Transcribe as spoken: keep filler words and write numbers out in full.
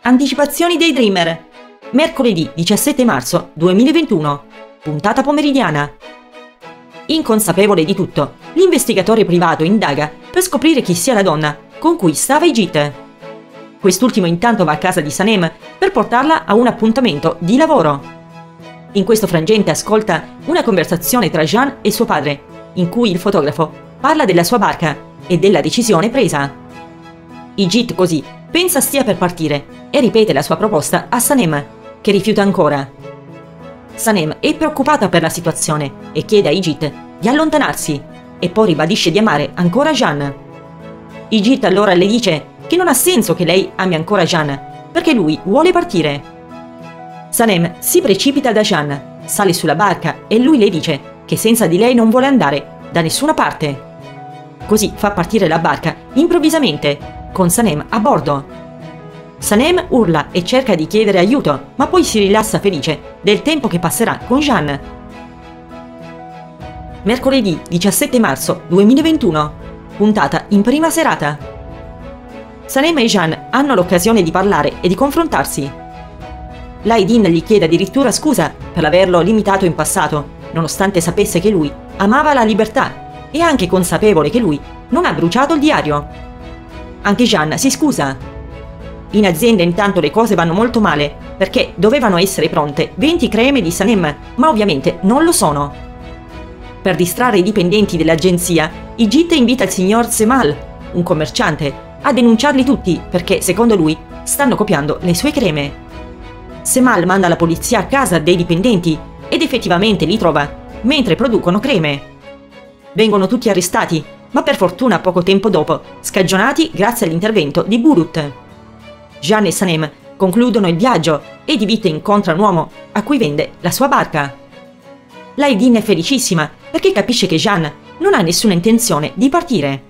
Anticipazioni dei Dreamer. Mercoledì diciassette marzo duemilaventuno. Puntata pomeridiana. Inconsapevole di tutto, l'investigatore privato indaga per scoprire chi sia la donna con cui stava Igit. Quest'ultimo intanto va a casa di Sanem per portarla a un appuntamento di lavoro. In questo frangente ascolta una conversazione tra Jean e suo padre, in cui il fotografo parla della sua barca e della decisione presa. Igit così pensa stia per partire e ripete la sua proposta a Sanem, che rifiuta ancora. Sanem è preoccupata per la situazione e chiede a Igit di allontanarsi e poi ribadisce di amare ancora Jean. Igit allora le dice che non ha senso che lei ami ancora Jean perché lui vuole partire. Sanem si precipita da Jean, sale sulla barca e lui le dice che senza di lei non vuole andare da nessuna parte. Così fa partire la barca improvvisamente, con Sanem a bordo. Sanem urla e cerca di chiedere aiuto, ma poi si rilassa felice del tempo che passerà con Jean. Mercoledì diciassette marzo duemilaventuno. Puntata in prima serata. Sanem e Jean hanno l'occasione di parlare e di confrontarsi. Laidin gli chiede addirittura scusa per averlo limitato in passato, nonostante sapesse che lui amava la libertà e anche consapevole che lui non ha bruciato il diario. Anche Jean si scusa. In azienda intanto le cose vanno molto male, perché dovevano essere pronte venti creme di Sanem, ma ovviamente non lo sono. Per distrarre i dipendenti dell'agenzia, Igit invita il signor Semal, un commerciante, a denunciarli tutti perché, secondo lui, stanno copiando le sue creme. Semal manda la polizia a casa dei dipendenti ed effettivamente li trova, mentre producono creme. Vengono tutti arrestati, ma per fortuna poco tempo dopo, scagionati grazie all'intervento di Burut. Jean e Sanem concludono il viaggio e Igit incontra un uomo a cui vende la sua barca. Laidin è felicissima perché capisce che Jean non ha nessuna intenzione di partire.